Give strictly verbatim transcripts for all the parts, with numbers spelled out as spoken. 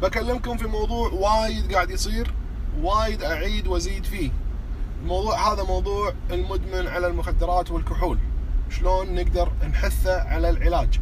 بكلمكم في موضوع وايد قاعد يصير، وايد أعيد وأزيد فيه. الموضوع هذا موضوع المدمن على المخدرات والكحول، شلون نقدر نحثه على العلاج.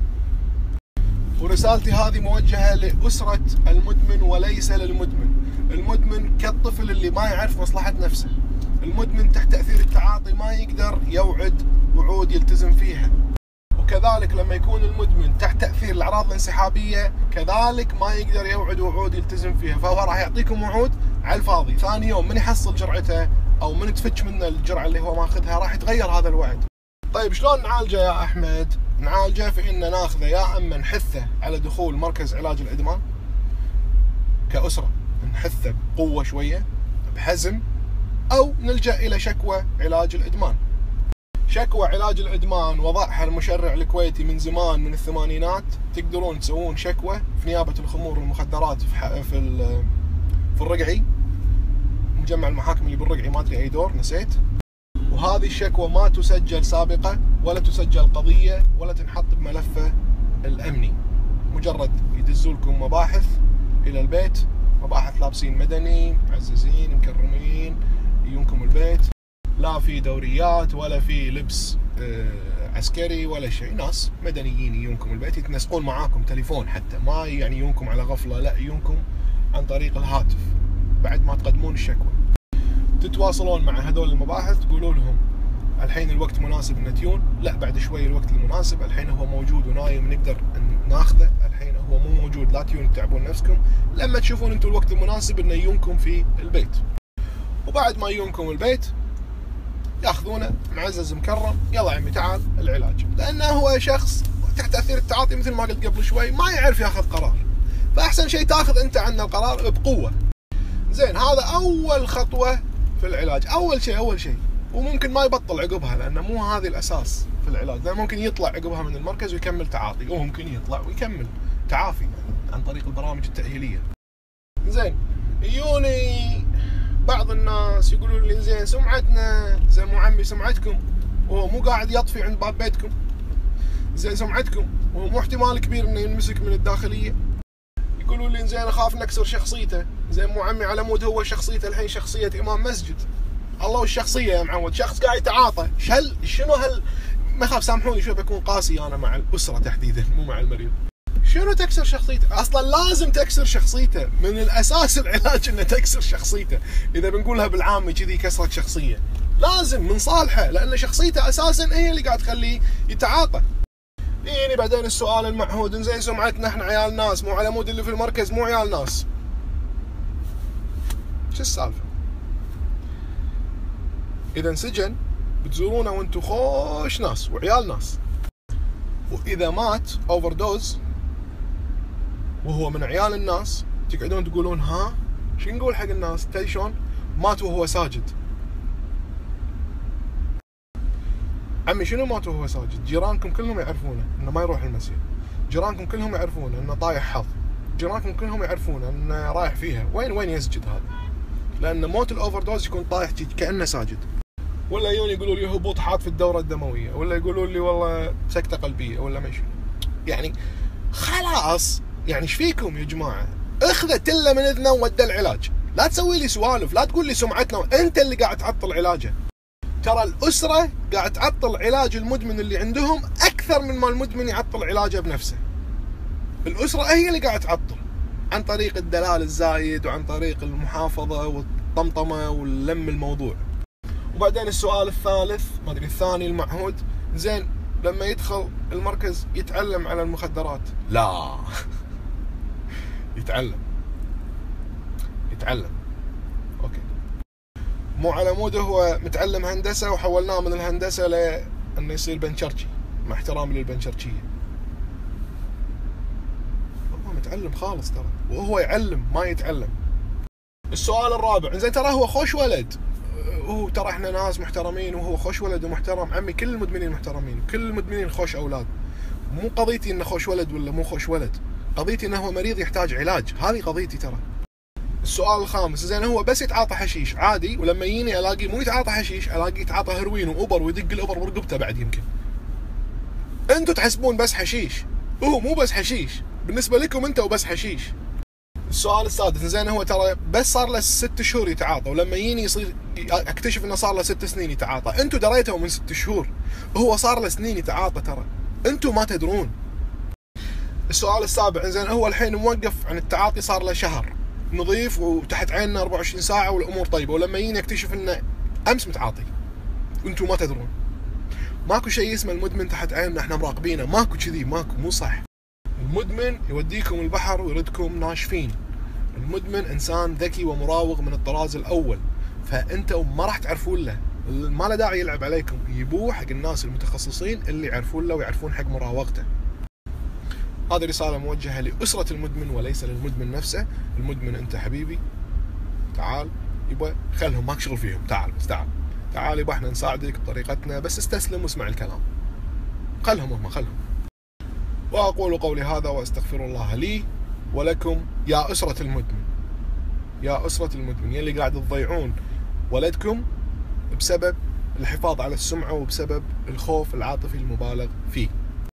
ورسالتي هذه موجهة لأسرة المدمن وليس للمدمن. المدمن كالطفل اللي ما يعرف مصلحة نفسه. المدمن تحت تأثير التعاطي ما يقدر يوعد وعود يلتزم فيها. وكذلك لما يكون المدمن تحت تأثير الأعراض الانسحابية كذلك ما يقدر يوعد وعود يلتزم فيها، فهو راح يعطيكم وعود على الفاضي. ثاني يوم من يحصل جرعته أو من تفتش منه الجرعة اللي هو ماخذها راح يتغير هذا الوعد. طيب شلون نعالجه يا أحمد؟ نعالجه في إن ناخذه يا أما نحثه على دخول مركز علاج الإدمان كأسرة، نحثه بقوة شوية بحزم، أو نلجأ إلى شكوى علاج الإدمان. شكوى علاج الإدمان وضعها المشرع الكويتي من زمان من الثمانينات. تقدرون تسوون شكوى في نيابة الخمور والمخدرات في في في الرقعي، مجمع المحاكم اللي بالرقعي، ما أدري أي دور نسيت. وهذه الشكوى ما تسجل سابقة ولا تسجل قضية ولا تنحط بملفه الأمني، مجرد يدزوا لكم مباحث إلى البيت، مباحث لابسين مدني معززين مكرمين يجونكم البيت، لا في دوريات ولا في لبس عسكري ولا شيء، ناس مدنيين يجونكم البيت يتنسقون معاكم تليفون، حتى ما يعني يجونكم على غفلة، لا يجونكم عن طريق الهاتف بعد ما تقدمون الشكوى. تتواصلون مع هذول المباحث تقولوا لهم الحين الوقت مناسب ان تجون، لا بعد شوي الوقت المناسب، الحين هو موجود ونايم نقدر ناخذه، الحين هو مو موجود لا تجون تتعبون نفسكم، لما تشوفون انتم الوقت المناسب انه يجونكم في البيت. وبعد ما يجونكم البيت ياخذونه معزز مكرم، يلا عمي تعال العلاج، لانه هو شخص تحت تاثير التعاطي مثل ما قلت قبل شوي ما يعرف ياخذ قرار، فاحسن شيء تاخذ انت عنه القرار بقوه. زين، هذا اول خطوه في العلاج، اول شيء اول شيء وممكن ما يبطل عقبها، لانه مو هذه الاساس في العلاج، لأنه ممكن يطلع عقبها من المركز ويكمل تعاطي، وممكن يطلع ويكمل تعافي عن طريق البرامج التاهيليه. زين، يوني بعض الناس يقولوا لي زين سمعتنا، زين مو عمي سمعتكم وهو مو قاعد يطفي عند باب بيتكم، زين سمعتكم وهو مو احتمال كبير انه ينمسك من الداخليه. يقولوا لي زين اخاف نكسر شخصيته، زين مو عمي على مود هو شخصيته الحين شخصيه امام مسجد. الله والشخصيه يا معود، شخص قاعد يتعاطى، هل شنو هل ما اخاف سامحوني شوي بكون قاسي انا مع الاسره تحديدا مو مع المريض. شنو تكسر شخصيته؟ اصلا لازم تكسر شخصيته، من الاساس العلاج انه تكسر شخصيته، اذا بنقولها بالعامي كذي كسرة شخصيه، لازم من صالحه، لان شخصيته اساسا هي اللي قاعد تخليه يتعاطى. يجيني بعدين السؤال المعهود، زين سمعتنا احنا عيال ناس، مو على مود اللي في المركز مو عيال ناس. شو السالفه؟ اذا انسجن بتزورونه وانتم خوش ناس وعيال ناس، واذا مات اوفر دوز وهو من عيال الناس تقعدون تقولون ها شو نقول حق الناس؟ تدري شلون؟ مات وهو ساجد. عمي شنو مات وهو ساجد؟ جيرانكم كلهم يعرفونه انه ما يروح المسجد، جيرانكم كلهم يعرفونه انه طايح حظ، جيرانكم كلهم يعرفونه انه رايح فيها، وين وين يسجد هذا؟ لان موت الاوفر دوز يكون طايح كانه ساجد. ولا يجون يقولوا لي هبوط حاد في الدوره الدمويه، ولا يقولوا لي والله سكته قلبيه، ولا ما شنو. يعني خلاص، يعني ايش فيكم يا جماعه؟ اخذه تله من اذنه وودى العلاج، لا تسوي لي سوالف، لا تقول لي سمعتنا، انت اللي قاعد تعطل علاجه. ترى الاسره قاعد تعطل علاج المدمن اللي عندهم اكثر من ما المدمن يعطل علاجه بنفسه. الاسره هي اللي قاعد تعطل عن طريق الدلال الزايد وعن طريق المحافظه والطمطمه واللم الموضوع. وبعدين السؤال الثالث ما ادري الثاني المعهود، زين لما يدخل المركز يتعلم على المخدرات؟ لا يتعلم يتعلم اوكي، مو على موده هو متعلم هندسه وحولناه من الهندسه لانه يصير بنشرشي، مع احترامي للبنشرشيه. هو متعلم خالص ترى، وهو يعلم ما يتعلم. السؤال الرابع، زين ترى هو خوش ولد، وهو ترى احنا ناس محترمين وهو خوش ولد ومحترم. عمي كل المدمنين محترمين، كل المدمنين خوش اولاد، مو قضيتي انه خوش ولد ولا مو خوش ولد، قضيتي انه هو مريض يحتاج علاج، هذه قضيتي ترى. السؤال الخامس، زين هو بس يتعاطى حشيش عادي، ولما يجيني الاقي مو يتعاطى حشيش، الاقي يتعاطى هيروين واوبر ويدق الاوبر برقبته بعد. يمكن انتم تحسبون بس حشيش، هو مو بس حشيش بالنسبه لكم انت وبس حشيش. السؤال السادس، زين هو ترى بس صار له ست شهور يتعاطى، ولما يجيني يصير اكتشف انه صار له ست سنين يتعاطى. انتم دريتوا من ست شهور، هو صار له سنين يتعاطى، ترى انتم ما تدرون. السؤال السابع، زين هو الحين موقف عن التعاطي صار له شهر نظيف وتحت عيننا أربعة وعشرين ساعة والامور طيبه، ولما يجيني اكتشف انه امس متعاطي وانتم ما تدرون. ماكو شيء اسمه المدمن تحت عيننا احنا مراقبينه، ماكو كذي، ماكو، مو صح. المدمن يوديكم البحر ويردكم ناشفين. المدمن انسان ذكي ومراوغ من الطراز الاول، فانتم ما راح تعرفون له، ما له داعي يلعب عليكم، يبوه حق الناس المتخصصين اللي يعرفون له ويعرفون حق مراوغته. هذه رسالة موجهة لأسرة المدمن وليس للمدمن نفسه. المدمن انت حبيبي، تعال يبا، خلهم ماك شغل فيهم، تعال بس تعال تعال يبا احنا نساعدك بطريقتنا، بس استسلم واسمع الكلام، خلهم هم خلهم. وأقول قولي هذا وأستغفر الله لي ولكم يا أسرة المدمن، يا أسرة المدمن يلي قاعد تضيعون ولدكم بسبب الحفاظ على السمعة وبسبب الخوف العاطفي المبالغ فيه.